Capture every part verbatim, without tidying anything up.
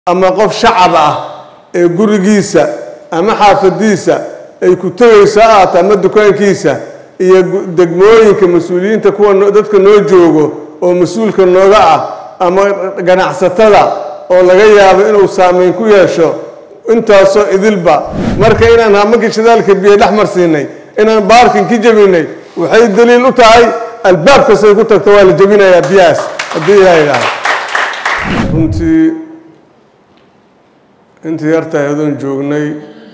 أما قف شعب gurigiisa ama xaafadiisa ay ku tagaysaa ama dukaankiisa iyo degmooyinka mas'uuliyiinta kuwa dadka noo joogo oo mas'uulka nooga ah ama ganacsatada oo laga yaabo inuu saameyn ku yeesho intaas oo idilba marka inaan hamaki shidaalka biyo dhaxmar siinay inaan baarkin ki jabinay waxay daliil u tahay albaabka say ku tagto waa la jabinayaa biyaas hadii ilaahay ilaahay runtii inta yarta ayadoo joognay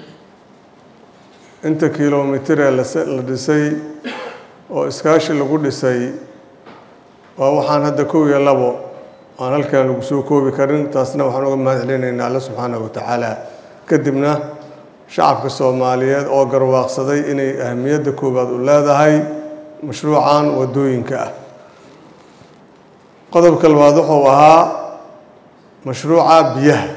inta kiiloomitir la dhisay oo iskaashi lagu dhisay waa waxaan hadda koob iyo labo aan halkan lagu soo koobi karin taasna waxaan uga mahadcelinaynaa Allah subhanahu wa ta'ala kadibna shacabka Soomaaliyeed oo garwaaqsaday inay ahmiyada koobaad u leedahay mashruucan wadooyinka ah qodobka labaad wuxuu ahaa mashruuca biyaha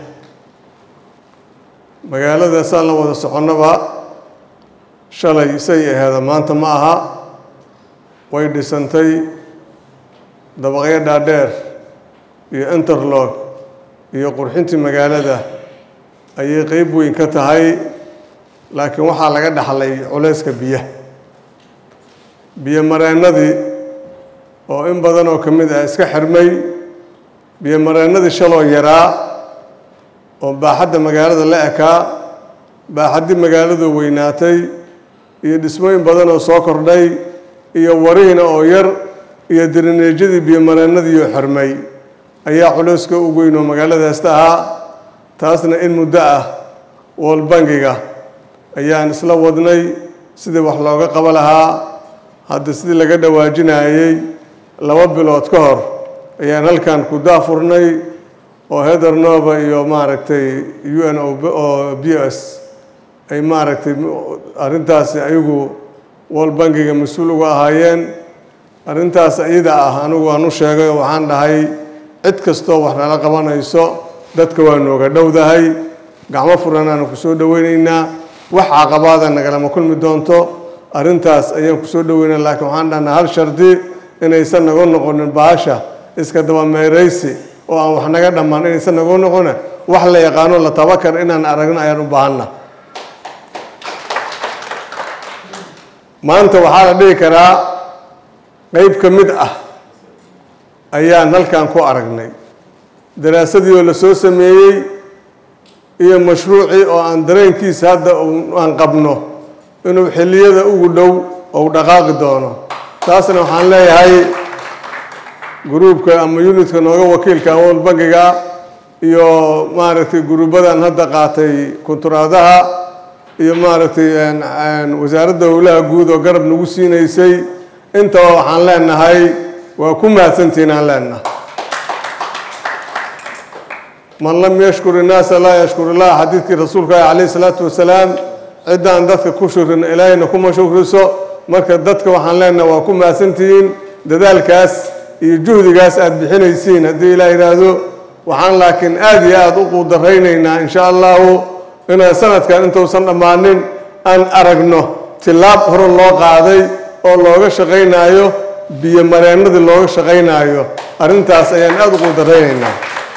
magaalada saan la wada soconaba shalay say ahayd maanta ma aha way dhisantay dabaqyo dhaadheer iyo interlock iyo qurxintii magaalada ayay qayb weyn ka tahay laakiin waxa laga dhaxlay culayska biyaha biyo mareenadii oo in badan oo kamid ah iska xirmay biyo mareenadii shaloo yaraa oo baaxadda magaalada la ekaa baaxadii magaaladu weynaatay iyo dhismooyin badan oo soo kordhay iyo wariina oo yar iyo dirineejadii biyo mareenadii oo xirmay ayaa culayska ugu weyn oo magaaladaas ahaa taasna in muddo ah wal bangiga ayaan isla wadnay sidii wax looga qaban lahaa hadda sidii laga dhawaajinayay laba bilood ka hor ayaan halkan ku daafurnay oo header nova iyo maaragtay U N O B S ay maaragtay arintaas ayagu wal bangiga mas'uul uga ahaayeen arintaas ayada ah anigu aan u sheegay waxaan dhahay cid kasto wax nala qabanayso dadka waa nooga dhowdahay gacmo furan aan ku soo dhaweynaynaa wax caqabada naga lama kulmi doonto arintaas ayaan ku soo dhaweynaa laakiin waxaan dhahnaa hal shardi inaysan naga noqonin baasha iska daba meeraysi oo aan wax naga dhamaan inaysan naga noqonin wax la yaqaano la tabakar inaan aragno ayaan u baahanaa maanta waxaa la dhigi karaa qayb ka mid ah ayaan halkan ku aragnay daraasadii oo la soo sameeyay iyo mashruuci oo aan dareenkiisa hadda aan qabno inuu xilliyada ugu dhow oo dhaqaaqi doono taasna waxaan leeyahay gruubka ama unitka nooga wakiilka wal bangiga iyo maaragtay gruubadan hadda qaatay kontraadaha iyo maaragtay wasaaradda howlaha guud oo garab nagu siinaysay inta waxaan leenahay waa ku mahadsantiin aan leenahay man lam yashkur الناس لا يشكر الله حديث رسول الله عليه الصلاة والسلام عدان dadka ku shukrin ilaahayna kuma shukriso marka dadka waxaan leenahay waa ku mahadsantiin dadaalkaas iyo juhdigaas aad bixinaysiin hadii ilaahay raado waxaan laakiin aad iyo aad u quudaraynayna insha Allah in sanadkan inta uusan dhamaanin aan aragno tilaab hore loo qaaday oo looga shaqeynayo biyo mareenada looga shaqeynayo arintaas ayaan aad u quudaraynayna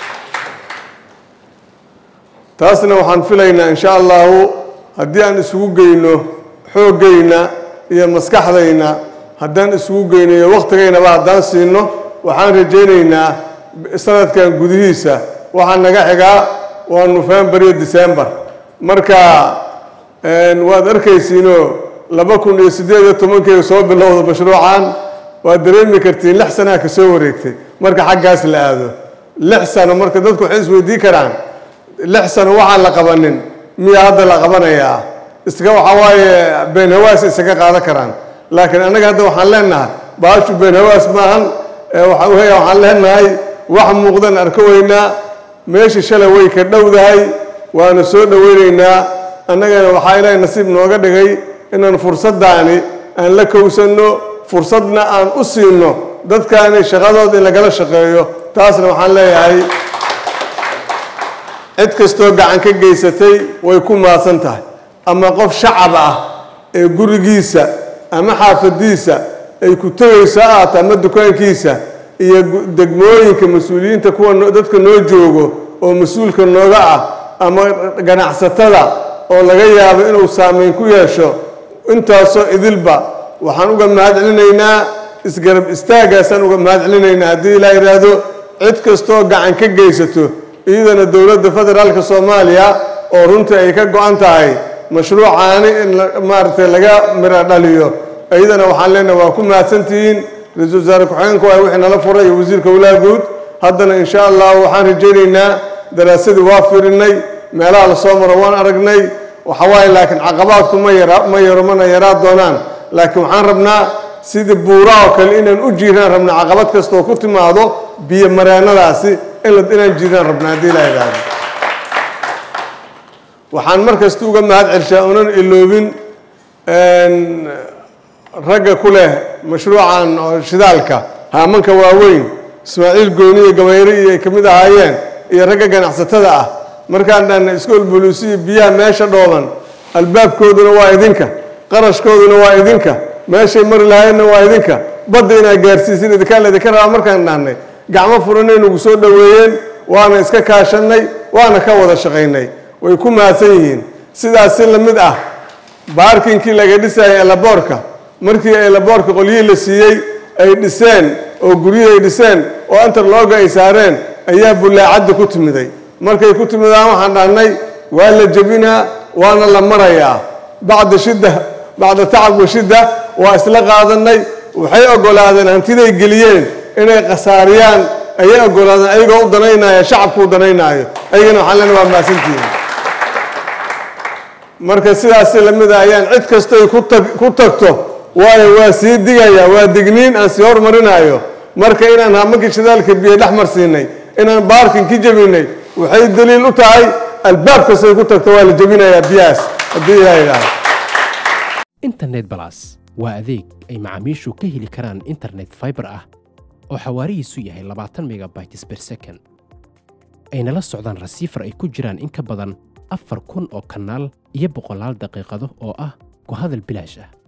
taasna waxaan filaynaa insha Allah haddii aan isugu geyno xoogayna iyo maskaxdayna haddaan isugu geyno waqtigayna ba haddaan siino waxaan rajaynaynaa sanadkan gudihiisa waxaan naga xigaa waa November iyo December marka een waad arkaysiino laba kun iyo siddeed iyo toban soo bilowdo mashruucan waa dareemi kartiin lix sano ka soo wareegtay marka xaggaas la aado lix sano marka dadku waxay isweydiin karaan lix sano waxaan la qabanin miya hadda la qabanayaa iska waxa waaye been hawaas isaga qaada karaan laakiin anaga hadda waxaan leenahay baashu been hawaas maahan waxa weeye waxaan leenahay wax muuqdan arkaweynaa meesha shalay way ka dhowdahay waana soo dhaweynaynaa annagana waxaa ilaahay nasiib nooga dhigay inaan fursadaani aan la kowsano fursadna aan u siino dadkaani shaqadooda in lagala shaqeeyo taasna waxaan leeyahay cid kastoo gacan ka geysatay way ku maasan tahay ama qof shacab ah ee gurigiisa ama xaafadiisa ay ku tagaysaa ama dukaankiisa iyo degmooyinka mas'uuliyiinta kuwa dadka noo joogo oo mas'uulka nooga ah ama ganacsatada oo laga yaabo inuu saameyn ku yeesho intaasoo idilba waxaan uga mahadcelinaynaa isgarab istaagaasaan uga mahadcelinaynaa haddii la yiraahdo cid kastoo gacan ka geysato iyadana dowladda federaalka Soomaaliya oo runtii ay ka go'an tahay mashruucaani in maartay laga mira dhaliyo iyadana waxaan leenahay waa ku mahadsantihiin ra'iisul wasaare ku-xigeenka waa wixii nala furay wasiirka walaal guud haddana insha Allah waxaan rajaynaynaa daraasadii waa fiirinay meelaha la soo maro waan aragnay waxa waay laakiin caqabaadku ma yara ma yaro mana yaraa doonaan laakiin waxaan rabnaa sidii buuraha kale inaan u jiiraan rabnaa caqabad kasta oo ku timaado biyo mareenadaasi in la inaan jiiraan rabnaa hadii la yiraahdo waxaan markasta uga mahad celshaa unan iloobin een ragga ku leh mashruucan shidaalka haamanka waaweyn Ismaaciil Gooni iyo Gabayri iyo kamid ahaayeen iyo ragga ganacsatada ah markaan dhan iskool booliisi biyaha meesha dhooban albaabkooduna waa idinka qarashkooduna waa idinka meeshay mar lahaayna waa idinka badda ina gaarsiisin idinka leedka rabaa markaan dhahnay gacmo furanaynu ugu soo dhaweeyeen waana iska kaashanay waana ka wada shaqeynay way ku maasan yihiin sidaas la mid ah baarkinkii laga dhisay laboorka markii ay laboorka qoliyay la siiyay ay dhiseen oo guriga ay dhiseen oo interlog ay saareen ayaa bulaacada ku timiday markay ku timidaan waxaan dhahnay waa la jabinaa waana la marayaa bacda shidda bacda tacab wa shidda waa isla qaadanay waxay ogolaadeen hantiday geliyeen inay qasaariyaan ayay ogolaadeen ayagoo u danaynaya shacabku u danaynaayo ayagana waxaan leenahay waa maasantihiin marka sidaas la mid ah ayaan cid kasta ay ku tagto waayo waa sii digaya waa digniin aan sii hormarinayo marka inaan haamanka shidaalka biyo dhex marsiinay inaan baarkin ki jabinay waxay daliil u tahay albaabka say ku tagto waa la jabinayaa biyaas haddii la yiraahdo internet plus waa adeeg ay macaamiishu ka heli karaan internet fiber ah oo xawaarihiisu yahay labaatan megabytes per second ayna la socdaan rasiifar ay ku jiraan in ka badan afar kun oo kanaal iyo boqolaal daqiiqado oo ah ku hadal bilaash ah